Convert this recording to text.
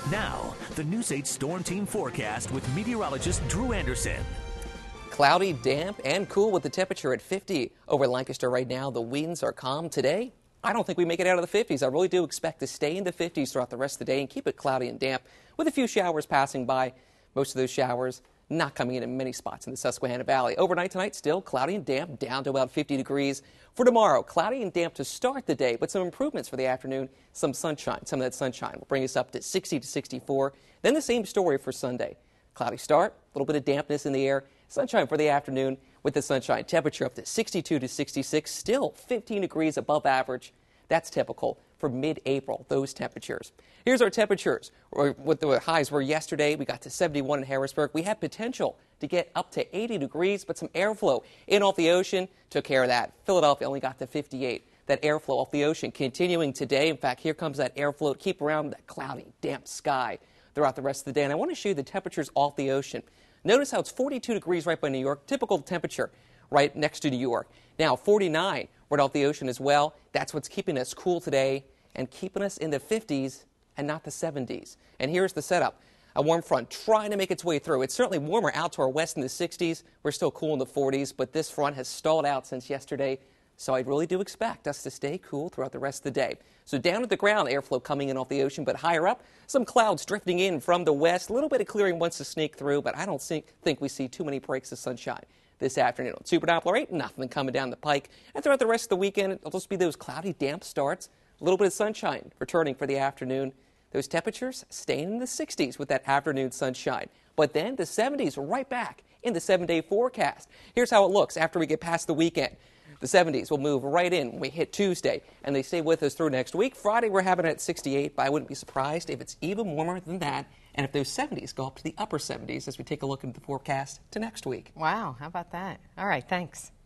Now, the News 8 Storm Team forecast with meteorologist Drew Anderson. Cloudy, damp, and cool with the temperature at 50 over Lancaster right now. The winds are calm today. I don't think we make it out of the 50s. I really do expect to stay in the 50s throughout the rest of the day and keep it cloudy and damp with a few showers passing by. Most of those showers not coming in many spots in the Susquehanna Valley. Overnight tonight, still cloudy and damp, down to about 50 degrees. For tomorrow, cloudy and damp to start the day, but some improvements for the afternoon. Some sunshine. Some of that sunshine will bring us up to 60 to 64. Then the same story for Sunday. Cloudy start, a little bit of dampness in the air. Sunshine for the afternoon with the sunshine. Temperature up to 62 to 66, still 15 degrees above average. That's typical for mid-April, those temperatures. Here's our temperatures. What the highs were yesterday, we got to 71 in Harrisburg. We had potential to get up to 80 degrees, but some airflow in off the ocean took care of that. Philadelphia only got to 58. That airflow off the ocean continuing today. In fact, here comes that airflow to keep around that cloudy, damp sky throughout the rest of the day. And I want to show you the temperatures off the ocean. Notice how it's 42 degrees right by New York, typical temperature right next to New York. Now 49 right off the ocean as well. That's what's keeping us cool today and keeping us in the 50s and not the 70s. And here's the setup. A warm front trying to make its way through. It's certainly warmer out to our west in the 60s. We're still cool in the 40s, but this front has stalled out since yesterday. So I really do expect us to stay cool throughout the rest of the day. So down at the ground, airflow coming in off the ocean, but higher up, some clouds drifting in from the west. A little bit of clearing wants to sneak through, but I don't think we see too many breaks of sunshine this afternoon. On Super Doppler 8, nothing coming down the pike. And throughout the rest of the weekend, it'll just be those cloudy, damp starts. A little bit of sunshine returning for the afternoon. Those temperatures staying in the 60s with that afternoon sunshine. But then the 70s right back in the 7-day forecast. Here's how it looks after we get past the weekend. The 70s will move right in when we hit Tuesday, and they stay with us through next week. Friday, we're having it at 68, but I wouldn't be surprised if it's even warmer than that, and if those 70s go up to the upper 70s as we take a look into the forecast to next week. Wow, how about that? All right, thanks.